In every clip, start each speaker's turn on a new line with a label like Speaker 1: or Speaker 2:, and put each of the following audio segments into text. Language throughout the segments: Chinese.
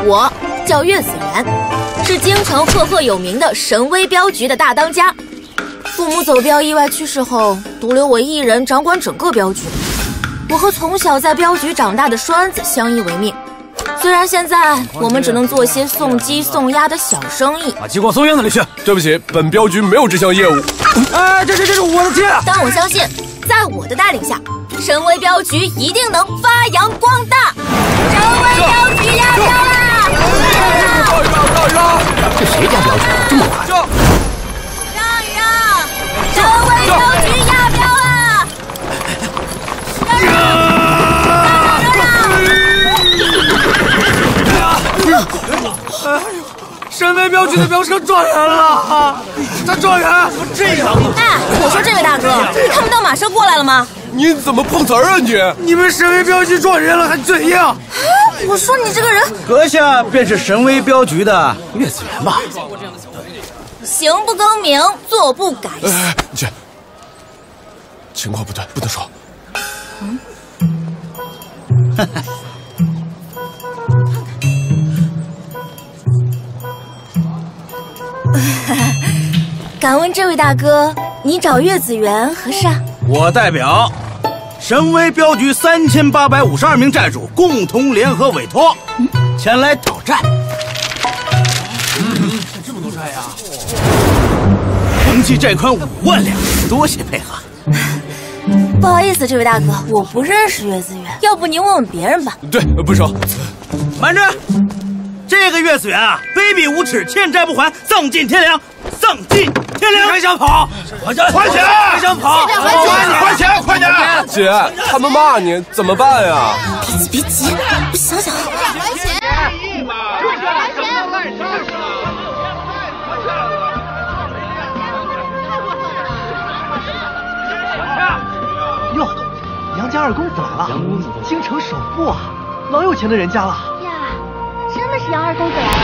Speaker 1: 我叫岳子元，是京城赫赫有名的神威镖局的大当家。父母走镖意外去世后，独留我一人掌管整个镖局。我和从小在镖局长大的栓子相依为命。虽然现在我们只能做些送鸡送鸭的小生意，
Speaker 2: 把鸡给我送院子里去。
Speaker 3: 对不起，本镖局没有这项业务。
Speaker 2: 哎，这是我的鸡。
Speaker 1: 但我相信，在我的带领下，神威镖局一定能发扬光大。神威镖局压镖啦！
Speaker 3: 让！
Speaker 2: 这谁家镖局这么快？
Speaker 1: 让一让！神威镖局压镖啦！
Speaker 2: 哎呦！神威镖局的镖车撞人了！他撞人！这样！
Speaker 1: 哎，我说这位大哥，看不到马车过来了吗？
Speaker 3: 你怎么碰瓷儿啊你？
Speaker 2: 你们神威镖局撞人了还嘴硬！
Speaker 1: 我说你这个人，
Speaker 4: 阁下便是神威镖局的岳子元吧？
Speaker 1: 行不更名，坐不改姓。
Speaker 3: 你去，情况不对，不能说。
Speaker 1: 敢问这位大哥，你找岳子元何事啊？
Speaker 4: 我代表神威镖局3852名债主共同联合委托，前来讨债。
Speaker 2: 这么多债呀！
Speaker 4: 共计债款5万两，多谢配合。
Speaker 1: 不好意思，这位大哥，我不认识岳子元，要不您问问别人吧。
Speaker 3: 对，不熟。
Speaker 4: 慢着，这个岳子元啊，卑鄙无耻，欠债不还，丧尽天良，丧尽天良！
Speaker 2: 还想跑？
Speaker 4: 还钱！
Speaker 2: 还想跑？
Speaker 3: 还钱！快点！姐，他们骂你怎么办呀？
Speaker 1: 别急，我想想。还钱！
Speaker 5: 哟，杨家二公子来了，京城首富啊，老有钱的人家了
Speaker 6: 呀！真的是杨二公子来了。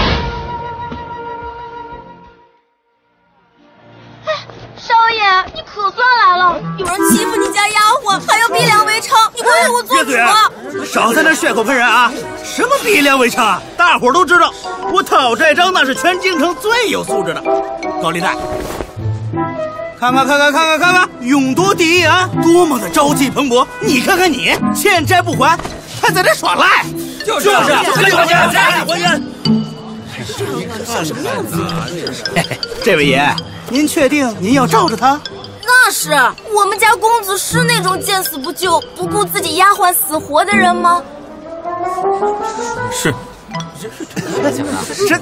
Speaker 6: 哎，少爷，你可算来了！
Speaker 1: 有人欺负你家丫鬟，还要逼良为娼，你快为我做主啊！
Speaker 4: 少在那血口喷人啊！什么逼良为娼啊？大伙儿都知道，我讨债章那是全京城最有素质的。高利贷，看看，勇夺第一啊，多么的朝气蓬勃！你看看你，欠债不还，还在这耍赖，就是还钱！什么样子？这位爷，您确定您要罩着他？
Speaker 1: 那是，我们家公子是那种见死不救、不顾自己丫鬟死活的人吗？
Speaker 2: 是。
Speaker 4: 真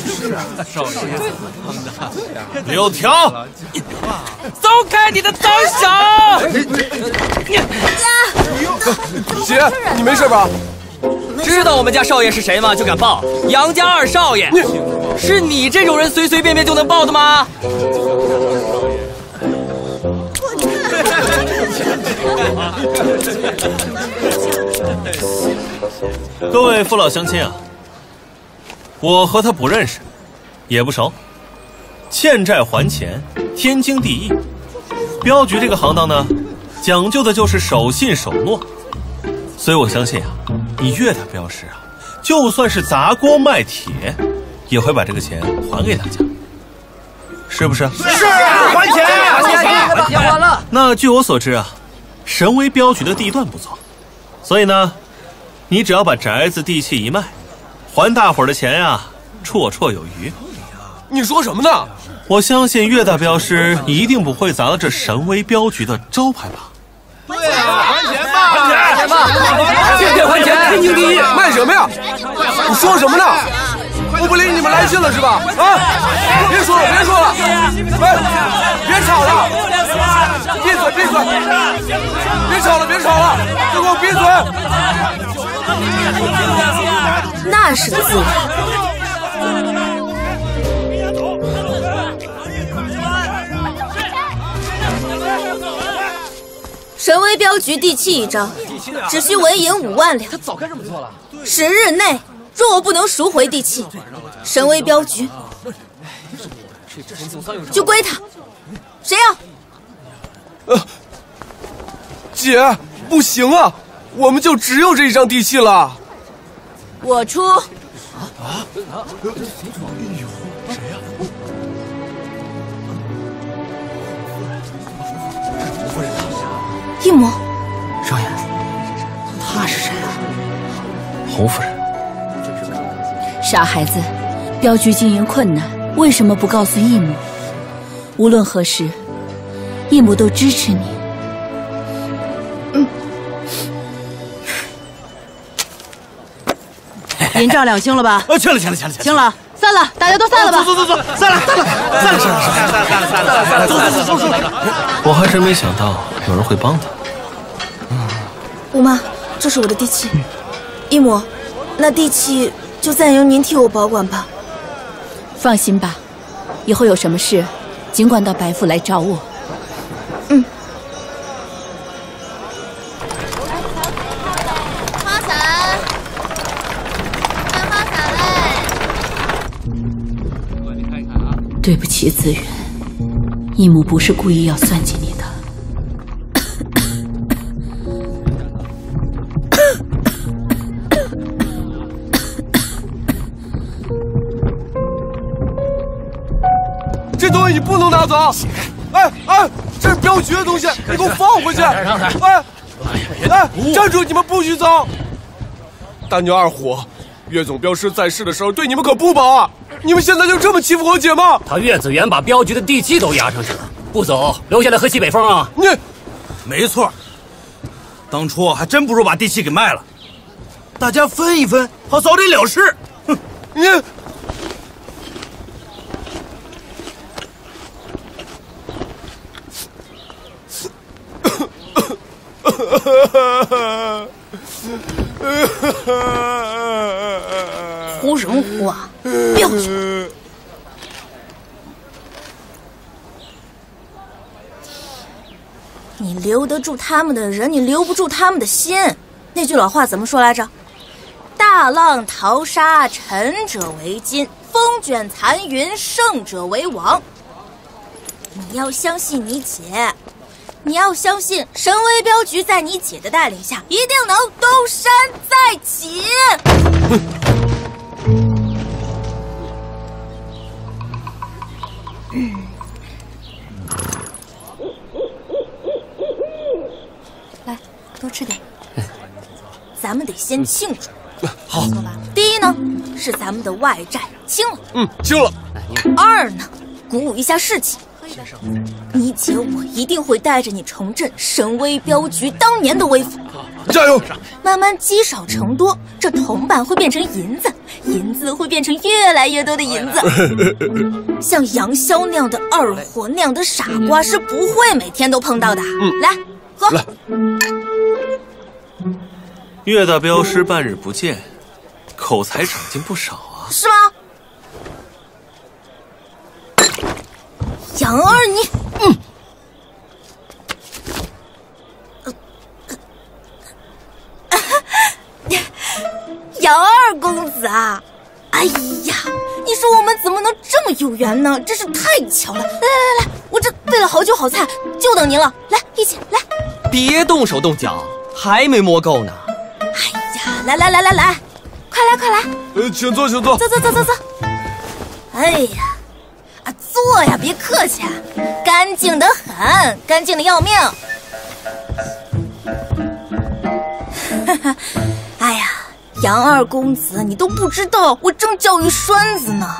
Speaker 2: 柳条，松开你的脏手！
Speaker 3: 姐，你没事吧？
Speaker 7: 知道我们家少爷是谁吗？就敢报杨家二少爷？是你这种人随随便便就能报的吗？
Speaker 2: 各位父老乡亲啊，我和他不认识，也不熟。欠债还钱，天经地义。镖局这个行当呢，讲究的就是守信守诺。所以我相信啊，你岳大镖师啊，就算是砸锅卖铁，也会把这个钱还给大家，是不是？
Speaker 4: 是啊，还钱！
Speaker 7: 还了。
Speaker 2: 那据我所知啊，神威镖局的地段不错，所以呢，你只要把宅子地契一卖，还大伙儿的钱呀，绰绰有余。
Speaker 3: 你说什么呢？
Speaker 2: 我相信岳大镖师一定不会砸了这神威镖局的招牌吧？
Speaker 3: 对啊，还钱吧！
Speaker 7: 还钱吧！
Speaker 3: 天天还钱，天经地义，卖什么呀？你说什么呢？我不领你们来劲了是吧？啊！别说了，喂，别吵了，闭嘴！别吵了，都给我闭嘴！
Speaker 1: 那是自然。神威镖局地契一张，只需纹银5万两。他早该这么做了。10日内，若我不能赎回地契，神威镖局就归他。谁要？
Speaker 3: 姐，不行啊，我们就只有这一张地契了。
Speaker 1: 我出。 义母，
Speaker 5: 少爷，他是谁啊？
Speaker 2: 侯夫人。
Speaker 8: 傻孩子，镖局经营困难，为什么不告诉义母？无论何时，义母都支持你。
Speaker 9: 银账两清了吧？
Speaker 4: 清了。
Speaker 9: 清了，散了，大家都散了吧。
Speaker 4: 走，散了。走。
Speaker 2: 我还真没想到有人会帮他。
Speaker 1: 吴妈，这是我的地契。义母，那地契就暂由您替我保管吧。
Speaker 8: 放心吧，以后有什么事，尽管到白府来找我。
Speaker 6: 花伞，看花伞嘞！
Speaker 8: 对不起，子远，义母不是故意要算计你的。
Speaker 3: 这东西你不能拿走！哎，这是镖局的东西，你给我放回去！哎，站住！你们不许走！大牛二虎，岳总镖师在世的时候对你们可不薄啊！你们现在就这么欺负我姐吗？
Speaker 10: 他岳子元把镖局的地契都押上去了，不走，留下来喝西北风啊！
Speaker 3: 你，
Speaker 4: 没错，当初还真不如把地契给卖了，大家分一分，好早点了事。哼，
Speaker 3: 你。
Speaker 1: 胡什么胡啊！镖局，你留得住他们的人，你留不住他们的心。那句老话怎么说来着？大浪淘沙，沉者为金；风卷残云，胜者为王。你要相信你姐。你要相信神威镖局在你姐的带领下，一定能东山再起。来，多吃点。咱们得先庆祝。
Speaker 3: 好。
Speaker 1: 第一呢，是咱们的外债清了。
Speaker 3: 清了。
Speaker 1: 二呢，鼓舞一下士气。你姐我一定会带着你重振神威镖局当年的威风，
Speaker 3: 加油！
Speaker 1: 慢慢积少成多，这铜板会变成银子，银子会变成越来越多的银子。像杨逍那样的二货，那样的傻瓜是不会每天都碰到的。来，喝。
Speaker 3: 来，
Speaker 2: 岳大镖师半日不见，口才长进不少啊。
Speaker 1: 是吗？杨二你，杨二公子啊！哎呀，你说我们怎么能这么有缘呢？真是太巧了！来，我这备了好酒好菜，就等您了。来，一起来。
Speaker 7: 别动手动脚，还没摸够呢。
Speaker 1: 哎呀，来，快来！
Speaker 3: 请坐。
Speaker 1: 走。哎呀。坐呀，别客气，干净得很，干净的要命。哎呀，杨二公子，你都不知道我正教育栓子呢。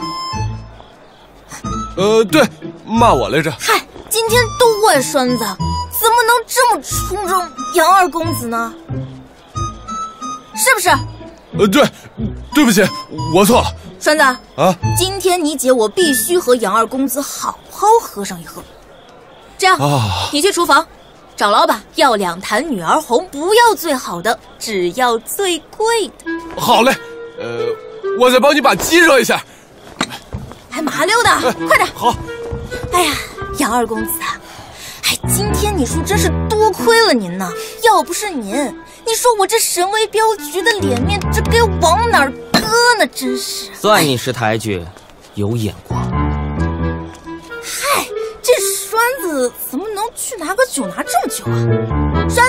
Speaker 3: 对，骂我来着。
Speaker 1: 嗨，今天都怪栓子，怎么能这么冲着杨二公子呢？是不是？
Speaker 3: 对不起，我错了。
Speaker 1: 栓子
Speaker 3: 啊，
Speaker 1: 今天你姐我必须和杨二公子好好喝上一喝。这样，你去厨房找老板要2坛女儿红，不要最好的，只要最贵的。
Speaker 3: 好嘞，我再帮你把鸡热一下。
Speaker 1: 还麻溜的，快点。
Speaker 3: 好。
Speaker 1: 哎呀，杨二公子啊，今天你说真是多亏了您呢，要不是您，你说我这神威镖局的脸面这该往哪儿搁呢？真是。
Speaker 7: 算你识抬举，有眼光。
Speaker 1: 嗨，这栓子怎么能去拿个酒拿这么久啊？栓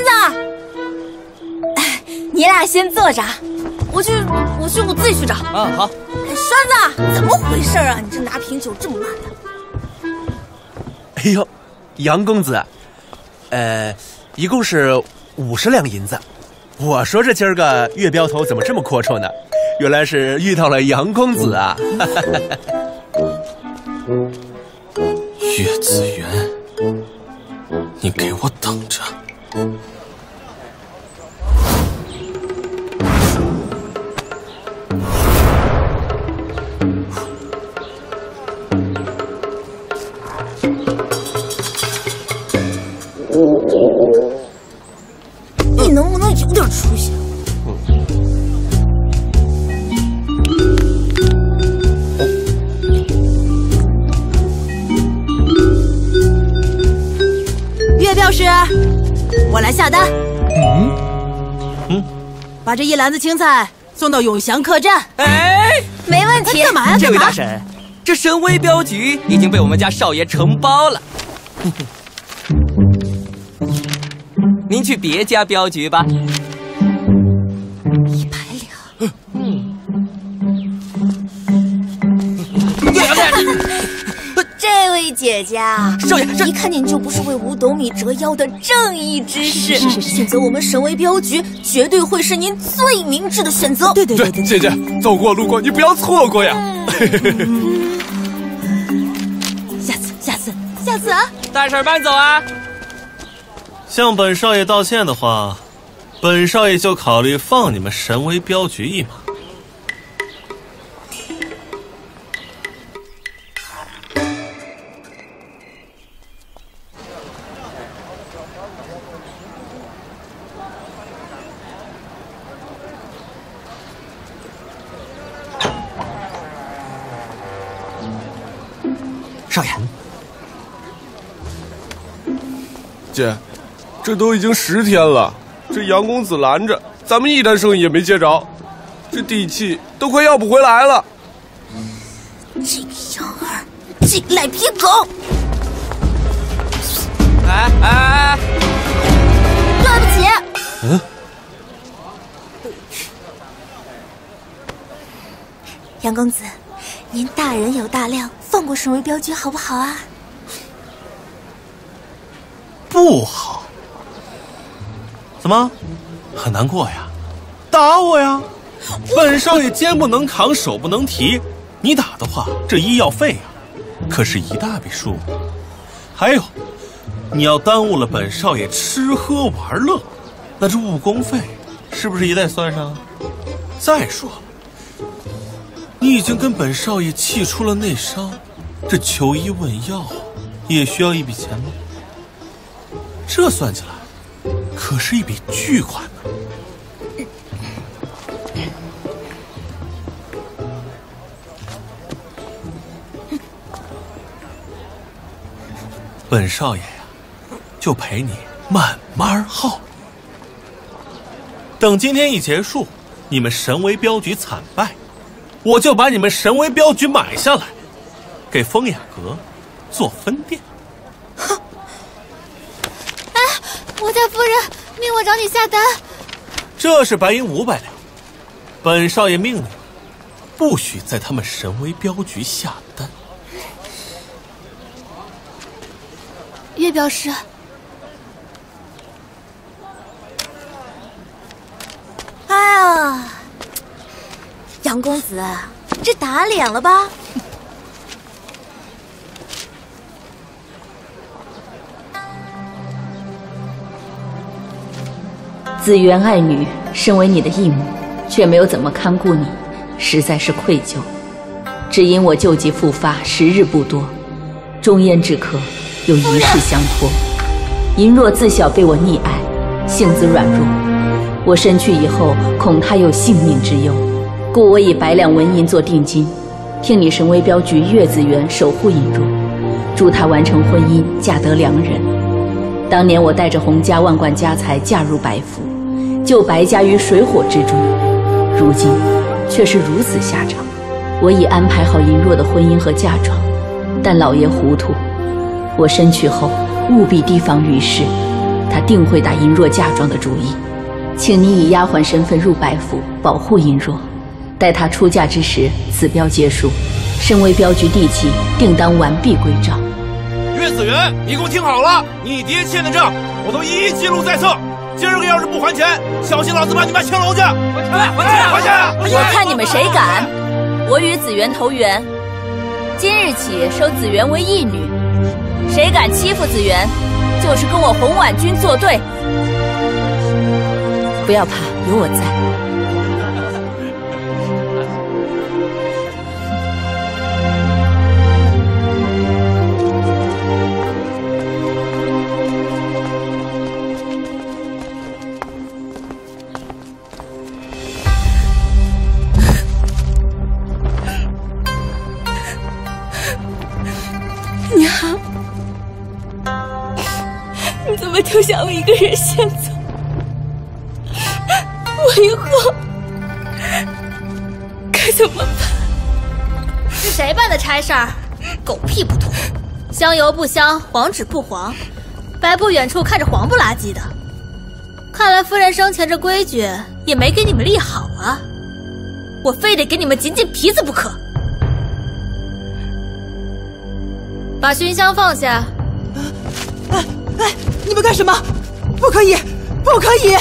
Speaker 1: 子，你俩先坐着，我自己去找。
Speaker 7: 好。
Speaker 1: 栓子，怎么回事啊？你这拿瓶酒这么慢的？
Speaker 3: 哎呦，杨公子，一共是50两银子。我说这今儿个月镖头怎么这么阔绰呢？原来是遇到了杨公子啊！
Speaker 2: 岳子元，你给我等着！
Speaker 1: 你能不能有点出息？
Speaker 9: 月镖师，我来下单。把这一篮子青菜送到永祥客栈。
Speaker 7: 哎，
Speaker 1: 没问题。
Speaker 9: 干嘛呀？
Speaker 7: 这位大婶，这神威镖局已经被我们家少爷承包了。您去别家镖局吧。
Speaker 1: 100两。这位姐姐啊，
Speaker 7: 少爷，
Speaker 1: 一看您就不是为5斗米折腰的正义之士。选择我们神威镖局，绝对会是您最明智的选择。
Speaker 9: 对，
Speaker 3: 姐姐，走过路过你不要错过呀！
Speaker 9: 下次啊！
Speaker 7: 大婶慢走啊！
Speaker 2: 向本少爷道歉的话，本少爷就考虑放你们神威镖局一马。
Speaker 7: 少爷，
Speaker 3: 姐，这都已经10天了，这杨公子拦着，咱们一单生意也没接着，这底气都快要不回来了。
Speaker 1: 这个杨儿，这个赖皮狗！
Speaker 7: 哎，
Speaker 1: 对不起。杨公子，您大人有大量，放过神威镖局好不好啊？
Speaker 2: 不好。怎么，很难过呀？打我呀！本少爷肩不能扛，手不能提，你打的话，这医药费啊，可是一大笔数目。还有，你要耽误了本少爷吃喝玩乐，那这误工费是不是也得算上？再说了，你已经跟本少爷气出了内伤，这求医问药也需要一笔钱吗？这算起来，可是一笔巨款呢。本少爷呀，就陪你慢慢耗。等今天一结束，你们神威镖局惨败，我就把你们神威镖局买下来，给风雅阁做分店。
Speaker 6: 我家夫人命我找你下单。
Speaker 2: 这是白银500两，本少爷命令，不许在他们神威镖局下单。
Speaker 6: 岳镖师，
Speaker 1: 哎呀，杨公子，这打脸了吧？
Speaker 8: 子元爱女，身为你的义母，却没有怎么看顾你，实在是愧疚。只因我旧疾复发，时日不多，中焉之客有一事相托。银若自小被我溺爱，性子软弱，我身去以后，恐她有性命之忧，故我以100两纹银做定金，听你神威镖局岳子元守护银若，助她完成婚姻，嫁得良人。当年我带着洪家万贯家财嫁入白府，救白家于水火之中，如今却是如此下场。我已安排好银若的婚姻和嫁妆，但老爷糊涂，我身去后务必提防于氏，他定会打银若嫁妆的主意。请你以丫鬟身份入白府，保护银若， 待她出嫁之时，此标结束，身为镖局地契，定当完璧归赵。
Speaker 3: 岳子元，你给我听好了，你爹欠的账，我都一一记录在册。今儿个要是不还钱，小心老子把你妈枪楼去！还钱！还钱！
Speaker 8: 我看你们谁敢！我与子元投缘，今日起收子元为义女，谁敢欺负子元，就是跟我洪婉君作对。不要怕，有我在。
Speaker 6: 你好，你怎么就想我一个人先走？我以后该怎么办？
Speaker 1: 是谁办的差事儿？狗屁不通，香油不香，黄纸不黄，白不远处看着黄不拉几的。看来夫人生前这规矩也没给你们立好啊，我非得给你们紧紧皮子不可。把熏香放下。
Speaker 9: 哎，你们干什么？不可以，不可以！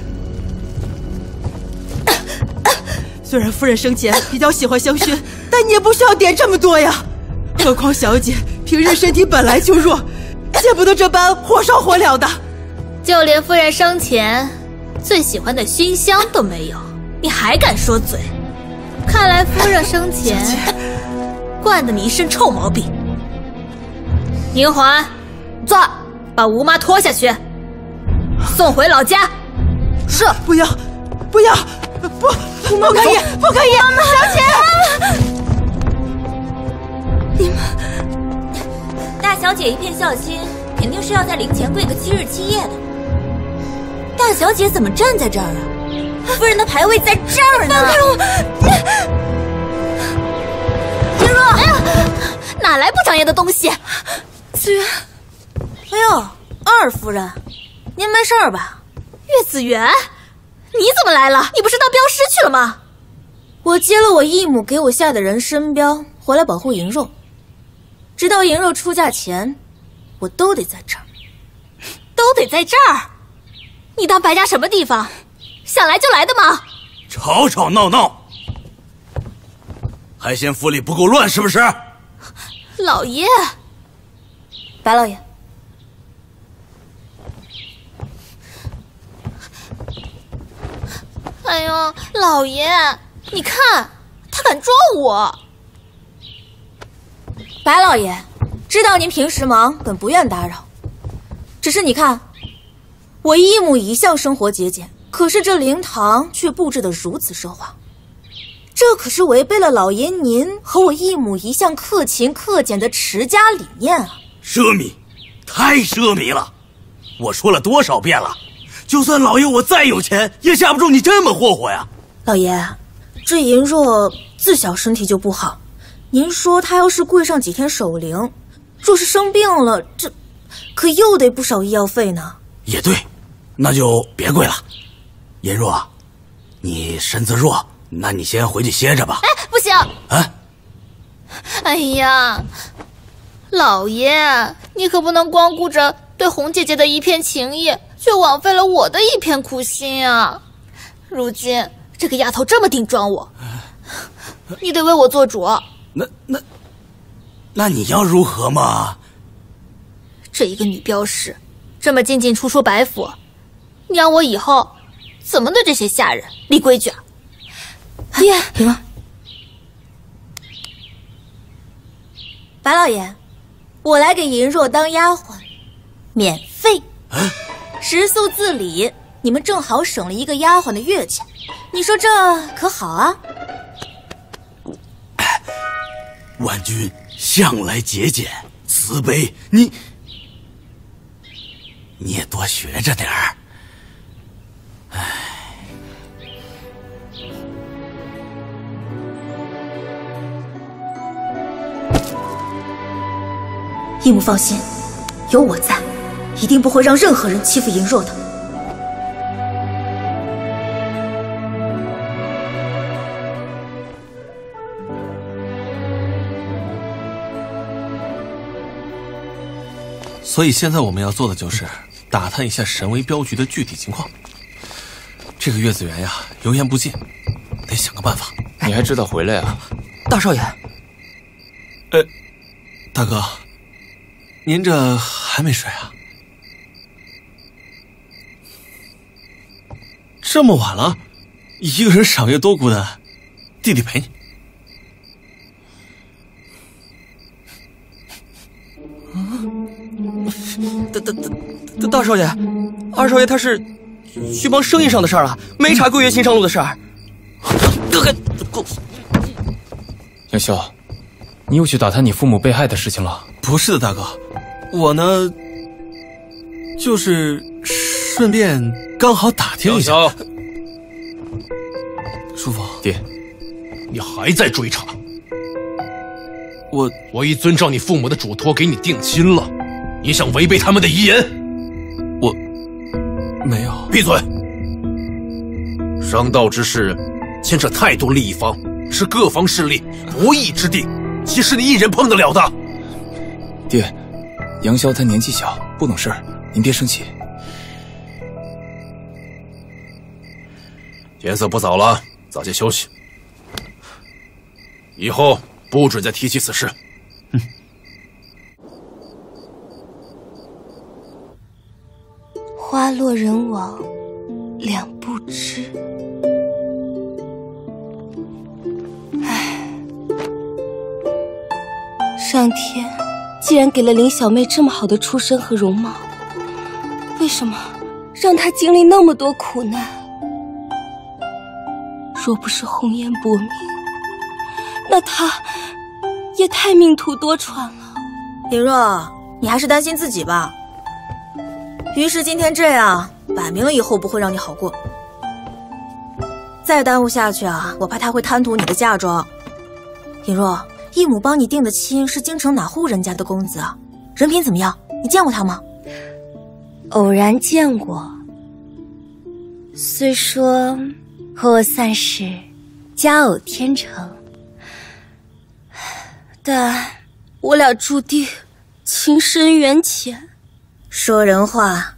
Speaker 9: 虽然夫人生前比较喜欢香薰，但你也不需要点这么多呀。何况小姐平日身体本来就弱，见不得这般火烧火燎的。
Speaker 1: 就连夫人生前最喜欢的熏香都没有，你还敢说嘴？看来夫人生前惯得你一身臭毛病。宁环，坐，把吴妈拖下去，送回老家。是。
Speaker 9: 不要，不要，不可以，不可以！小姐，
Speaker 1: 你们，大小姐一片孝心，肯定是要在灵前跪个7日7夜的。大小姐怎么站在这儿啊？夫人的牌位在这儿呢。放开我！云若，哎呀，哪来不长眼的东西？子元，哎呦，二夫人，您没事吧？岳子元，你怎么来了？你不是当镖师去了吗？我接了我义母给我下的人参镖，回来保护银肉。直到银肉出嫁前，我都得在这儿。都得在这儿？你当白家什么地方？想来就来的吗？
Speaker 4: 吵吵闹闹，还嫌府里不够乱是不是？
Speaker 1: 老爷。白老爷，哎呦，老爷，你看他敢撞我！白老爷，知道您平时忙，本不愿打扰。只是你看，我义母一向生活节俭，可是这灵堂却布置得如此奢华，这可是违背了老爷您和我义母一向克勤克俭的持家理念啊！
Speaker 4: 奢靡，太奢靡了！我说了多少遍了，就算老爷我再有钱，也架不住你这么霍霍呀！
Speaker 1: 老爷，这银若自小身体就不好，您说她要是跪上几天守灵，若是生病了，这可又得不少医药费呢。
Speaker 4: 也对，那就别跪了。银若，你身子弱，那你先回去歇着吧。
Speaker 1: 哎，不行！
Speaker 4: 啊！
Speaker 1: 哎呀，老爷，你可不能光顾着对红姐姐的一片情谊，却枉费了我的一片苦心啊！如今这个丫头这么顶撞我，你得为我做主。
Speaker 4: 那你要如何嘛？
Speaker 1: 这一个女镖师，这么进进出出白府，你让我以后怎么对这些下人立规矩啊？爹，什么？白老爷，我来给银若当丫鬟，免费，食宿自理，你们正好省了一个丫鬟的月钱，你说这可好啊？
Speaker 4: 婉君向来节俭慈悲，你也多学着点儿。
Speaker 1: 义母放心，有我在，一定不会让任何人欺负银若的。
Speaker 2: 所以现在我们要做的就是打探一下神威镖局的具体情况。这个月子园呀，油盐不进，得想个办法。
Speaker 11: 你还知道回来啊？
Speaker 7: 大少爷。
Speaker 2: 大哥，您这还没睡啊？这么晚了，一个人赏月多孤单，弟弟陪你。
Speaker 7: 大少爷，二少爷他是去忙生意上的事儿了，没查桂月新上路的事儿。
Speaker 11: 杨潇，你又去打探你父母被害的事情了？
Speaker 2: 不是的，大哥，我呢，就是顺便刚好打听一下。
Speaker 12: 杨潇，
Speaker 2: 叔父，
Speaker 12: 爹，你还在追查？
Speaker 2: 我
Speaker 12: 已遵照你父母的嘱托给你定亲了，你想违背他们的遗言？
Speaker 2: 我没有。
Speaker 12: 闭嘴！商道之事牵扯太多利益方，是各方势力博弈之地，岂是你一人碰得了的？
Speaker 11: 爹，杨潇他年纪小，不懂事儿，您别生气。
Speaker 12: 天色不早了，早些休息。以后不准再提起此事。
Speaker 6: 花落人亡，两不知。唉，上天既然给了林小妹这么好的出身和容貌，为什么让她经历那么多苦难？若不是红颜薄命，那她也太命途多舛了。
Speaker 1: 林若，你还是担心自己吧。于是今天这样，摆明了以后不会让你好过。再耽误下去啊，我怕他会贪图你的嫁妆。林若，义母帮你定的亲是京城哪户人家的公子啊？人品怎么样？你见过他吗？
Speaker 6: 偶然见过，虽说和我算是佳偶天成，但我俩注定情深缘浅。
Speaker 1: 说人话。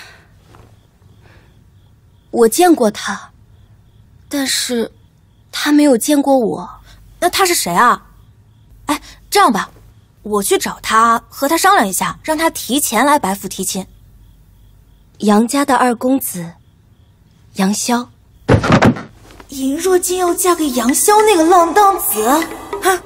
Speaker 6: 我见过他，但是他没有见过我。
Speaker 1: 那他是谁啊？哎，这样吧，我去找他，和他商量一下，让他提前来白府提亲。
Speaker 6: 杨家的二公子杨潇。
Speaker 1: 尹若竟要嫁给杨潇那个浪荡子，哼！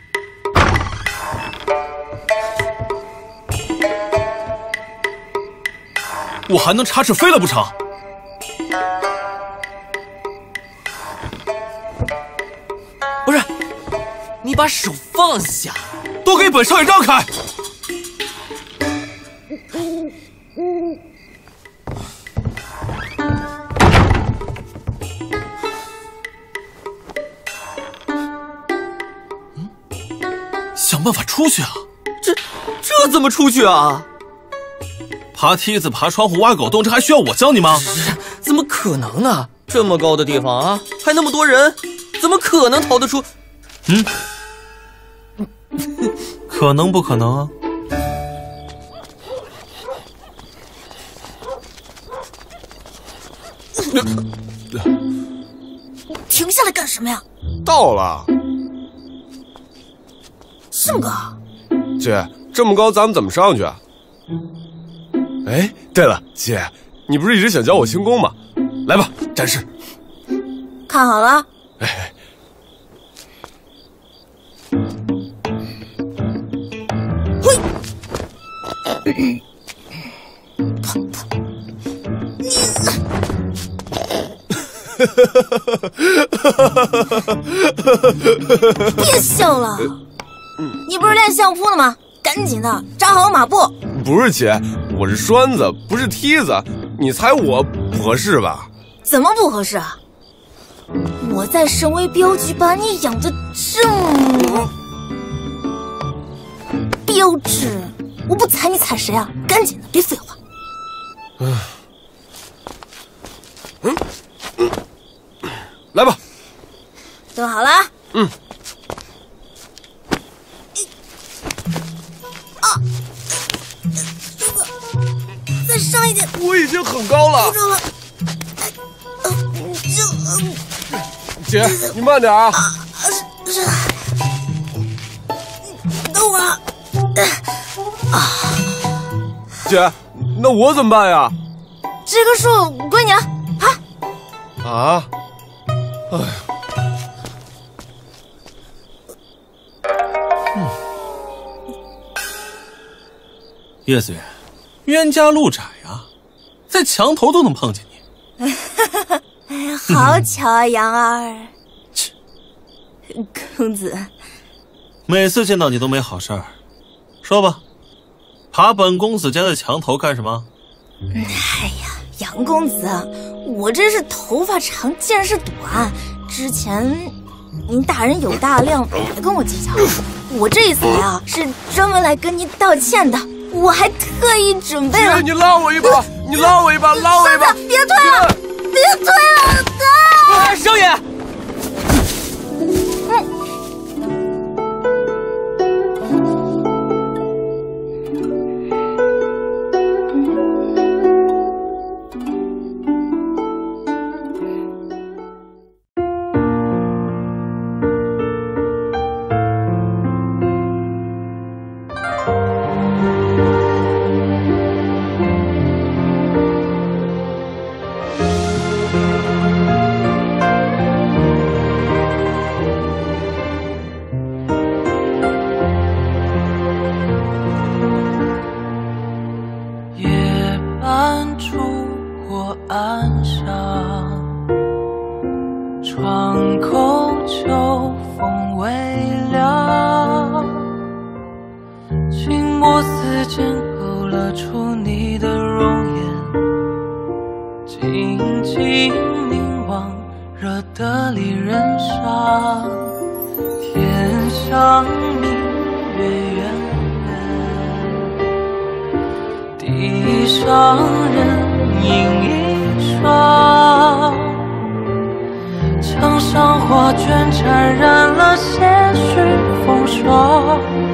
Speaker 2: 我还能插翅飞了不成？
Speaker 7: 不是，你把手放下，
Speaker 2: 都给本少爷让开！想办法出去啊！
Speaker 7: 这怎么出去啊？
Speaker 2: 爬梯子、爬窗户、挖狗洞，这还需要我教你吗？
Speaker 7: 怎么可能呢？这么高的地方啊，还那么多人，怎么可能逃得出？
Speaker 2: 可能不可能啊？
Speaker 1: 停下来干什么呀？
Speaker 3: 到了。
Speaker 1: 这么高？
Speaker 3: 姐，这么高咱们怎么上去啊？哎，对了，姐，你不是一直想教我轻功吗？来吧，展示。
Speaker 1: 看好了。
Speaker 3: 哎。
Speaker 1: 嘿。别笑了，你不是练相扑的吗？赶紧的，扎好马步。
Speaker 3: 不是姐，我是栓子，不是梯子，你猜我不合适吧？
Speaker 1: 怎么不合适啊？我在神威镖局把你养得这么标致，我不踩你踩谁啊？赶紧的，别废话。
Speaker 3: 来吧。
Speaker 1: 蹲好了。 上一点。
Speaker 3: 我已经很高了。
Speaker 1: 够了。
Speaker 3: 姐，你慢点啊。
Speaker 1: 是。等会儿。
Speaker 3: 姐，那我怎么办呀？
Speaker 1: 这个树归你了。
Speaker 3: 啊？哎呀。
Speaker 2: 叶思远，冤家路窄啊，在墙头都能碰见你。
Speaker 6: 哎呀，好巧啊，杨二。公子，
Speaker 2: 每次见到你都没好事儿。说吧，爬本公子家的墙头干什么？
Speaker 6: 哎呀，杨公子，我这是头发长见识短，之前您大人有大量，别跟我计较。我这一次来啊，是专门来跟您道歉的。我还特意准备了。
Speaker 3: 姐，你拉我一把，你拉我一把，拉我一把！
Speaker 1: 别推了，别推了！
Speaker 7: 少爷。
Speaker 13: 墙上画卷沾染了些许风霜。